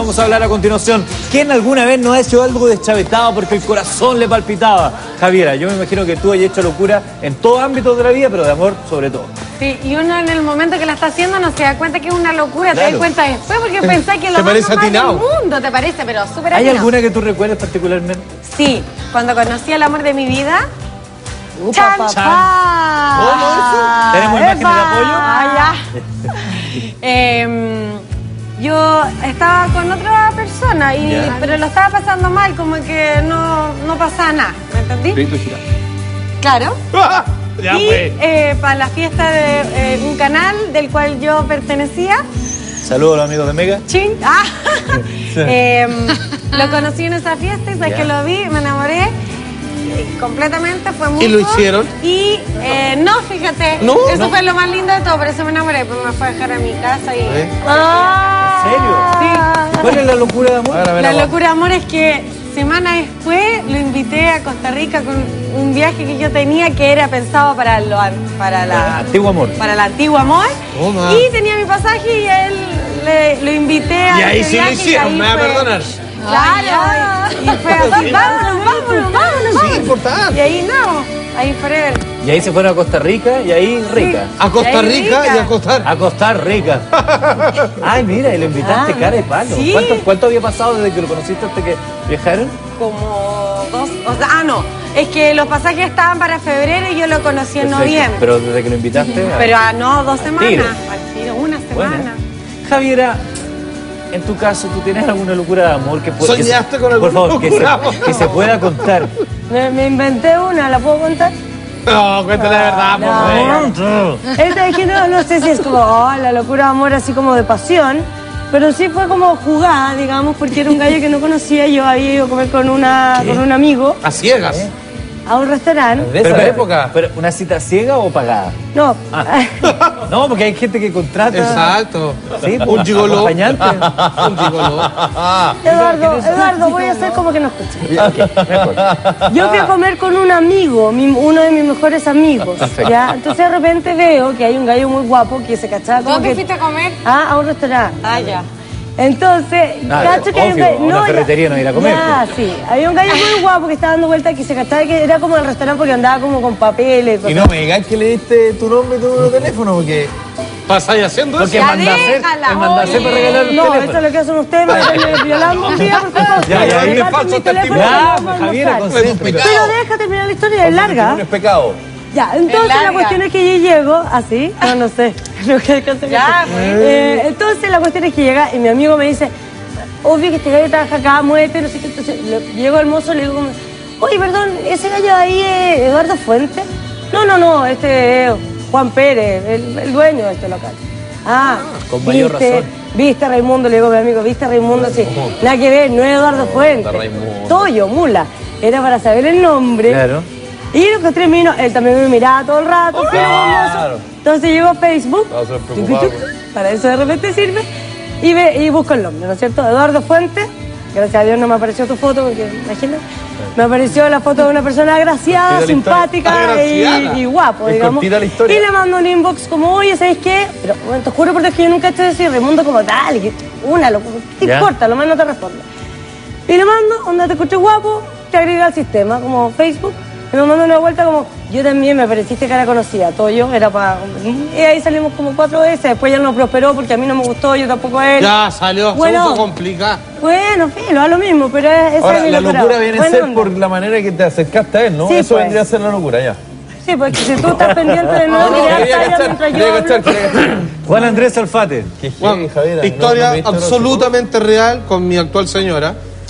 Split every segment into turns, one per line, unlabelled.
vamos a hablar a continuación. ¿Quién alguna vez no ha hecho algo deschavetado porque el corazón le palpitaba? Javiera, yo me imagino que tú hayas hecho locura en todo ámbito de la vida, pero de amor sobre todo.
Sí, y uno en el momento que la está haciendo no se da cuenta que es una locura,
Claro.
te das cuenta después porque pensás que es lo
Te
más
parece
normal del
atinado.
mundo, te parece, pero súper
¿Hay
atinado.
alguna que tú recuerdes particularmente?
Sí, cuando conocí al amor de mi vida.
¡Chan!
¿Cómo eso?
¿Tenemos imágenes de apoyo?
Ah, ya. Yo estaba con otra persona,
Ya.
pero lo estaba pasando mal, como que no pasaba nada, ¿me entendí? Claro.
Ya
Y
fue.
para la fiesta de un canal del cual yo pertenecía,
Saludos a los amigos de Mega.
Ching. Lo conocí en esa fiesta y sabes
Ya.
que lo vi, me enamoré completamente, fue mucho.
¿Y lo hicieron?
Y no, fíjate,
¿No?
eso
No.
fue lo más lindo de todo, por eso me enamoré, pues me fue a dejar a mi casa y...
¿Eh?
¿En serio?
Sí.
¿Cuál es la locura de amor?
Ahora,
La locura de amor es que semana después lo invité a Costa Rica con un viaje que yo tenía que era pensado para la
Antiguo amor.
para el antiguo amor.
Toma.
Y tenía mi pasaje y a él lo invité a
Y ahí
ese
sí lo
viaje,
hicieron,
ahí
me va a
fue-
perdonar.
Claro, y fue así, vámonos.
Sí, importante.
Y ahí no, ahí forever.
Y ahí se fueron a Costa Rica y ahí rica.
A Costa
Y ahí
Rica
rica.
y a Costa
A Costa Rica. Ay, mira, y lo invitaste cara de palo.
sí.
¿Cuánto había pasado desde que lo conociste hasta que viajaron?
Como 2, o sea, no, es que los pasajes estaban para febrero y yo lo conocí en
Perfecto.
noviembre.
Pero desde que lo invitaste.
Pero no, 2 semanas.
tiro.
Al tiro, una
Buena.
semana.
Javiera, en tu caso, ¿tú tienes alguna locura de amor que pueda...
¿Soñaste con
Por
alguna
favor, que
locura?
que se pueda contar.
Me inventé una, ¿la puedo contar?
No, cuéntale la verdad, pues.
Esta es que no sé si es como la locura de amor así como de pasión, pero sí fue como jugada, digamos, porque era un gallo que no conocía. Yo había ido a comer con un amigo
A ciegas.
a un restaurante.
¿De
Pero
esa
época.
¿Pero una cita ciega o pagada?
No,
No, porque hay gente que contrata...
Exacto.
Sí,
Un gigoló.
acompañante.
Un gigoló.
Eduardo, voy a hacer como que no escuché. Yo fui a comer con un amigo, uno de mis mejores amigos. ¿Ya? Entonces de repente veo que hay un gallo muy guapo que se cachaba como
¿Dónde
que...
fuiste a comer?
A un restaurante.
Ah, ya.
Entonces, cacho que hay un
obvio,
gallo...
a una ferretería no ir a comer.
Ya, sí. Había un gallo muy guapo que estaba dando vueltas que se cachaba que era como el restaurante porque andaba como con papeles.
Y no me digas que le diste tu nombre y tu número de teléfono, porque
¿Pasáis haciendo eso?
Porque
Ya
manda a hacer,
déjala,
me manda a hacer
oye.
para regalar un
No,
teléfono.
eso es lo que hacen ustedes, me están violando un día, por favor.
Ya, ya, ahí
es falso
mi teléfono,
testimonio.
no
Ya,
lo vamos a
Javiera,
mostrar.
concéntrate.
Pero deja terminar la historia, es larga.
no es pecado.
Ya, entonces
larga.
la cuestión es que yo llego, así, no sé, lo que hay que hacer.
Ya,
entonces la cuestión es que llega y mi amigo me dice, obvio que este gallo trabaja acá, muévete, no sé qué. Entonces llego al mozo y le digo, como, oye, perdón, ¿ese gallo de ahí es Eduardo Fuentes? No, este es Juan Pérez, el dueño de este local. Ah,
Con mayor razón.
¿Viste a Raimundo? Le digo a mi amigo, ¿viste a Raimundo? Sí, nada que ver, no es Eduardo Fuentes.
Raimundo.
Toyo, mula. Era para saber el nombre.
Claro.
Y los 3 minutos, él también me miraba todo el rato.
Claro.
Entonces llego a Facebook,
Estaba súper preocupado.
para eso de repente sirve, y busco el nombre, ¿no es cierto? Eduardo Fuentes. Gracias a Dios no me apareció tu foto, porque imagínate. Me apareció la foto de una persona agraciada,
Cortita la
simpática
Agraciada.
y guapo,
Es
digamos.
cortita la historia.
Y le mando un inbox como, oye, ¿sabes qué? Pero, bueno, te juro por Dios que yo nunca he hecho decir, Raimundo como tal, que una locura, ¿qué te
¿Ya?
importa? Lo más no te responde. Y le mando, onda, te escuché guapo, te agrega al sistema, como Facebook, y me mando una vuelta como, yo también me pareciste cara conocida, Toyo, era para... Y ahí salimos como 4 veces, después ya no prosperó porque a mí no me gustó, yo tampoco a él.
Ya salió,
Bueno.
se puso complicado.
Bueno, filo, a lo mismo, pero esa
Ahora,
es mi
la locura viene a
Buena
ser
onda.
por la manera que te acercaste a él, ¿no?
Sí,
Eso
pues.
vendría a ser la locura, ya.
Sí, porque si tú estás pendiente de no,
Quería cachar, quería cachar.
Juan Andrés Alfate.
Qué
Juan,
heavy, Javiera.
historia
¿No viste el
absolutamente real con mi actual señora.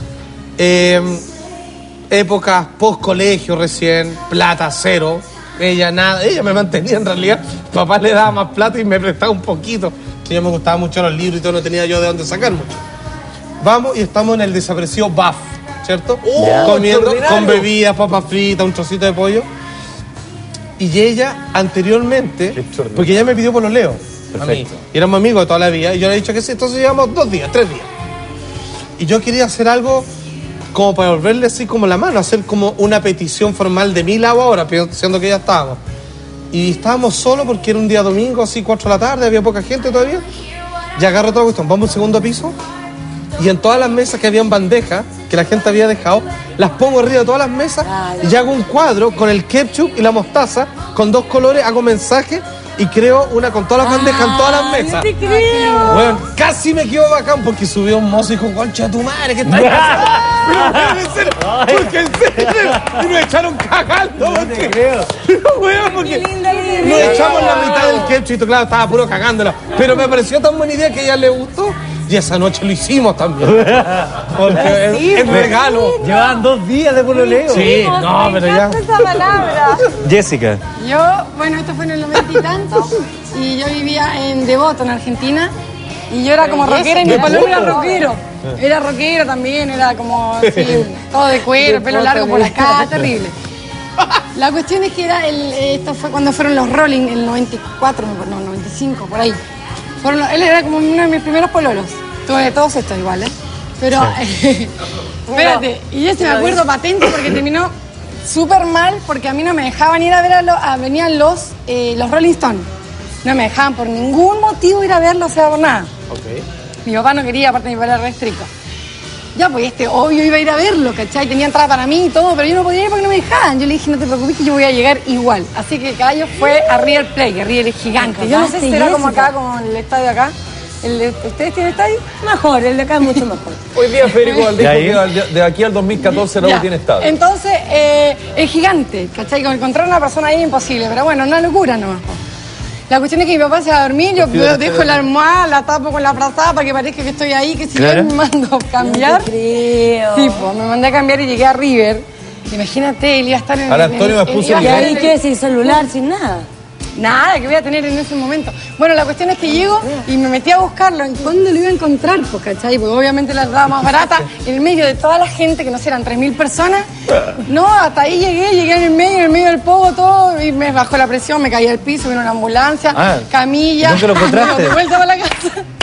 Épocas post-colegio recién, plata cero. Ella nada, ella me mantenía en realidad. Papá le daba más plata y me prestaba un poquito. Que yo me gustaban mucho los libros y todo, no tenía yo de dónde sacar mucho. Vamos y estamos en el desaparecido BAF, ¿cierto?
Ya.
Comiendo
Extraordinario.
con bebidas, papas fritas, un trocito de pollo. Y ella anteriormente,
extraordinario.
porque ella me pidió pololeo. A mí.
Perfecto.
Y éramos amigos de toda la vida. Y yo le he dicho que sí, entonces llevamos 2 días, 3 días. Y yo quería hacer algo como para volverle así como la mano, hacer como una petición formal de mi lado ahora, siendo que ya estábamos. Y estábamos solos porque era un día domingo, así 4 de la tarde, había poca gente todavía. Y agarro toda la cuestión, vamos al segundo piso. y en todas las mesas que habían bandejas que la gente había dejado, las pongo arriba de todas las mesas y hago un cuadro con el ketchup y la mostaza, con 2 colores, hago mensajes y creo una con todas las bandejas en todas las mesas.
¡No te creo!
Bueno, casi me quedo bacán porque subió un mozo y dijo, concha de tu madre, ¿qué estás haciendo? Pero en serio, porque en serio, y nos echaron cagando.
No te creo.
Weón, porque
Qué linda idea.
nos echamos la mitad del ketchup y claro, estaba puro cagándola. Pero me pareció tan buena idea que a ella le gustó. Y esa noche lo hicimos también. Porque es regalo.
Llevaban 2 días de pololeo.
Sí, no, pero ya.
Esa palabra.
Jessica.
Yo, bueno, esto fue en el 90 y tanto, y yo vivía en Devoto, en Argentina, y yo era como rockera y mi pololo era rockero. Era rockero también, era como así, todo de cuero, pelo largo por acá, terrible. La cuestión es que esto fue cuando fueron los Rolling, el 94, no, 95, por ahí. Él era como uno de mis primeros pololos. Tuve todos estos igual, ¿eh? Pero, espérate, y este me acuerdo patente porque terminó súper mal porque a mí no me dejaban ir a ver venían los Rolling Stones. No me dejaban por ningún motivo ir a verlos, o sea, por nada. Mi papá no quería, aparte mi papá era re estricto. Ya, pues obvio iba a ir a verlo, ¿cachai? Tenía entrada para mí y todo, pero yo no podía ir porque no me dejaban. Yo le dije, no te preocupes que yo voy a llegar igual. Así que Caballo fue a River Plate, que River es gigante. Yo no sé si será como acá, como el estadio acá. ¿Ustedes tienen estadio?
Mejor, el de acá es mucho mejor.
Hoy día Federico Valdés dijo que de aquí al 2014 no tiene estadio.
Entonces, es gigante, ¿cachai? Encontrar una persona ahí es imposible, pero bueno, una locura nomás. La cuestión es que mi papá se va a dormir, yo dejo la almohada, la tapo con la frazada para que parezca que estoy ahí, que si yo me mando a cambiar.
No te creo.
Sí, pues, me mandé a cambiar y llegué a River. Imagínate, él iba a estar en
Ahora Antonio me puso
iba a
¿Y
estar
ahí
en-
qué? Sin celular, sin nada.
Nada que voy a tener en ese momento. Bueno, la cuestión es que llego y me metí a buscarlo. ¿En cuándo lo iba a encontrar? Pues, ¿cachai? Porque obviamente la entrada más barata, en el medio de toda la gente, que no sé, eran 3.000 personas. No, hasta ahí llegué en el medio del pogo, todo, y me bajó la presión, me caí al piso, vino una ambulancia,
Ah,
camilla.
¿y no te lo encontraste?
De vuelta para la casa.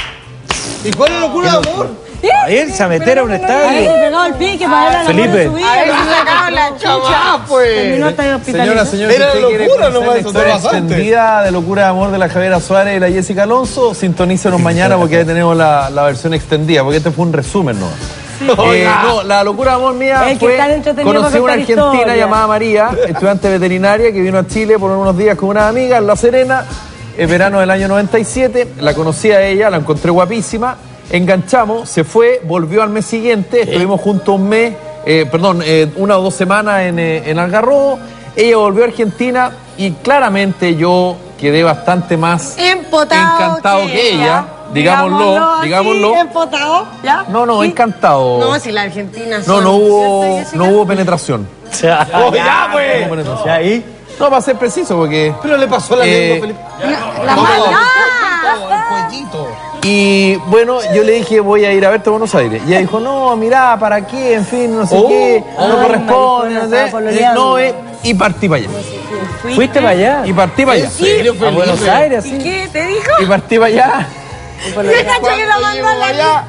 ¿Y cuál es la locura de amor?
A él se a meter a un
Ahí
estadio.
se pegó el pique para ver a la
Felipe.
mano de su vida.
A ver si sacaban la chucha.
Terminó hasta el hospital.
Señora,
Era
si usted quiere
locura
conocer
nomás,
la
eso
historia
te pasa antes.
extendida de Locura de Amor de la Javiera Suárez y la Jessica Alonso, sintonícenos mañana porque ahí tenemos la versión extendida, porque este fue un resumen, ¿no? No, la Locura de Amor mía
El que
fue,
está entretenido
conocí a una
para contar
argentina
historia.
llamada María, estudiante veterinaria que vino a Chile por unos días con una amiga en La Serena, en verano del año 97, la conocí a ella, la encontré guapísima, enganchamos, se fue, volvió al mes siguiente, estuvimos juntos un mes, 1 o 2 semanas en Algarrobo, ella volvió a Argentina y claramente yo quedé bastante más encantado que ella, digámoslo.
Sí, empotado, ¿ya?
No, encantado.
No, si la Argentina
No hubo penetración.
Ya,
ya, pues.
No hubo penetración.
ya ahí.
No, para ser preciso, porque...
Pero le pasó la lengua, Felipe.
La mala.
El cuellito.
Y bueno, yo le dije, voy a ir a verte a Buenos Aires. Y ella dijo, no, mirá, ¿para qué? En fin, no sé qué, no corresponde, no
estaba
sé.
pololeando.
Y partí para allá.
¿Fuiste para allá?
Y partí para allá.
¿En serio,
A
Felipe?
Buenos Aires, sí.
¿Qué te dijo?
Y partí para allá.
¿Qué cacho que lo mandó a la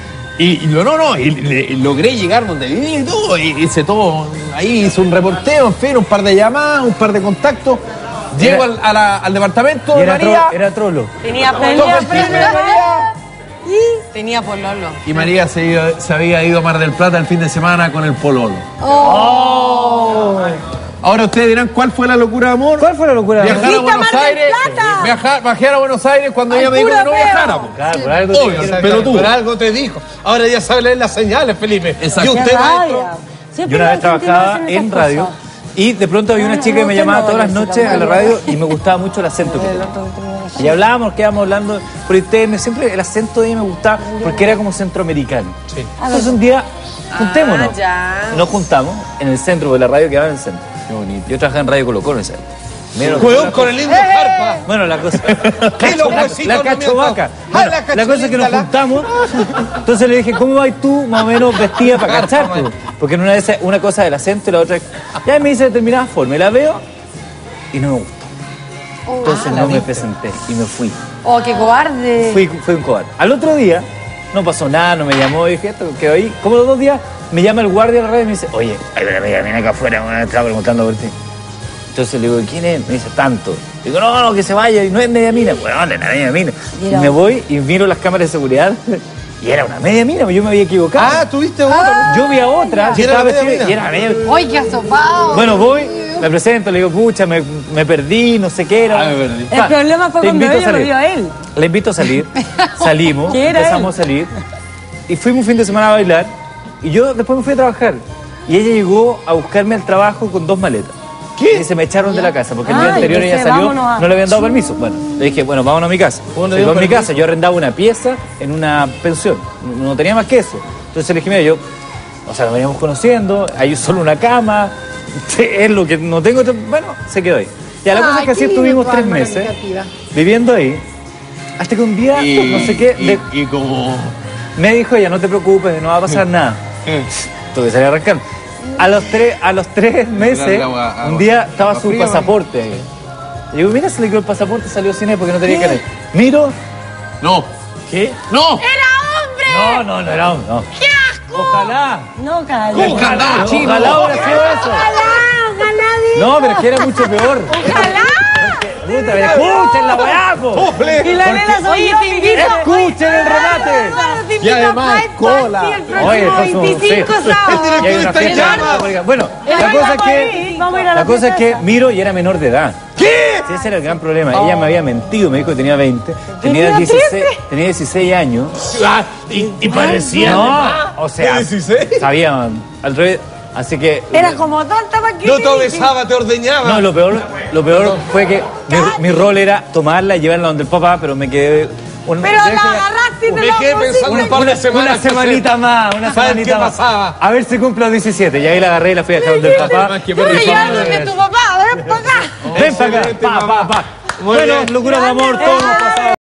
Y logré llegar donde vivía y todo. Y hice todo. Ahí hice un reporteo, en fin, un par de llamadas, un par de contactos. Llego al departamento
Y
de
era,
María.
era trolo.
Tenía
Toco el
pololo.
timbre de María.
Tenía pololo.
Y María se había ido a Mar del Plata el fin de semana con el pololo. Ahora ustedes dirán, ¿cuál fue la locura de amor?
¿Cuál fue la locura?
Viajar a
¡Fuiste a
Buenos
Mar del
Aires.
Plata!
Bajé a Buenos Aires cuando ella me dijo que no viajara. po.
Claro, por algo
Obvio,
te-
pero tú. Por algo te dijo. Ahora ya sabe leer las señales, Felipe.
Exacto.
Y
Qué
usted, maestro.
rabia. Siempre
Yo una vez
los argentinos
trabajaba
hacen esas
en radio
cosas.
y de pronto había una
No,
chica
no,
que me
usted
llamaba
no,
todas las
no,
noches
no,
a la
no.
radio y me gustaba mucho el acento que tenía. Y hablábamos, quedábamos hablando por internet, siempre el acento de ella me gustaba porque era como centroamericano.
Sí.
Entonces un día, juntémonos.
ya.
Nos juntamos en el centro, porque la radio quedaba en el centro. Qué bonito. Yo trabajaba en Radio Colo Colo en ese. Menos-
Hueón con el lindo Jarpa.
Bueno, la cosa.
Y los huesitos
La
no
cachovaca.
mientan.
Bueno,
Ah,
la cosa es que nos
cacholita,
juntamos. Entonces le dije, ¿cómo vas tú más o menos vestida para cachar? Pues? Porque en una de esas, una cosa del acento y la otra. Ya me dice determinada forma. Y la veo y no me gustó. Entonces no me presenté y me fui.
Oh, qué cobarde.
Fui un cobarde. Al otro día, no pasó nada, no me llamó, dije esto, quedó ahí. Como los 2 días, me llama el guardia de la radio y me dice, oye, hay una amiga, viene acá afuera, me estaba preguntando por ti. Entonces le digo, ¿quién es? Me dice, tanto. Digo, no, que se vaya, y no es media mina. Bueno, ¿dónde es la media mina? Y me voy y miro las cámaras de seguridad Y era una media mina, yo me había equivocado.
Ah, tuviste otra.
Yo vi a otra,
Y
que
era
estaba
media
vestida,
mina.
y era media.
¡Ay, qué asopado!
Bueno, voy, me presento, le digo, pucha, me perdí, no sé qué era.
me perdí.
El problema fue
Te
cuando
invito a
ella lo
salir.
vio a él.
Le invito a salir, salimos,
¿Qué era
empezamos a salir y fuimos un fin de semana a bailar y yo después me fui a trabajar y ella llegó a buscarme al trabajo con 2 maletas.
¿Qué?
Y se me echaron de la casa porque el día
Ay,
anterior ella
dice,
salió,
vámonos a-
no le habían dado permiso. Bueno, le dije, bueno, vámonos a mi casa.
¿Cómo le
Se
dio
quedó en mi
permiso?
casa, yo arrendaba una pieza en una pensión, no tenía más que eso. Entonces le dije, mira, o sea, nos veníamos conociendo, hay solo una cama, es lo que no tengo, bueno, se quedó ahí. Ya, la cosa es que
Ay,
así
qué lindo
estuvimos
tu
3
alma
meses
caritativa.
viviendo ahí, hasta que un día, no sé qué,
Y como...
me dijo ella, no te preocupes, no va a pasar nada. Tuve que salir a arrancar. A los tres meses,
Agua
un día estaba su
fría,
pasaporte ahí. Y digo, mira, se le quedó el pasaporte, salió sin él porque no tenía carnet. Miro,
No.
¿qué?
¡No!
No era hombre, no. ¡Qué asco! Ojalá.
No, calla.
Ojalá,
chico.
ojalá hubiera sido eso.
Ojalá,
No, pero es que era mucho peor.
¡Ojalá!
Puta, pero escuchen la weá, po.
Y la nena soy yo, mi hija.
Escuchen el remate.
Y además, cola.
Oye, el próximo,
25
sí.
sábados.
Y hay una
está en
fecha-
llamas.
Bueno, la cosa es que
Vamos a ir a
la cosa es que
fiesta.
miro y era menor de edad.
¿Qué?
Sí, ese era el gran problema. Ella me había mentido, me dijo que tenía 20. Tenía 16 años.
Ah, y parecía.
No, o sea,
¿De 16?
sabía al revés. Así que.
Era como tonta para que.
No te besaba, te ordeñaba.
No, lo peor fue que mi rol era tomarla y llevarla donde el papá, pero me quedé.
Pero la agarraste y te
Me
la
quedé pensando un par de semanas.
Una semanita más, una
¿Sabes
semanita
qué
más.
pasaba?
A ver si cumplo 17. Y ahí la agarré y la fui a dejar donde el papá.
Yo me llevaba donde tu papá, ven para acá.
Ven para acá, pa. Bueno, locura de amor, todo pasado.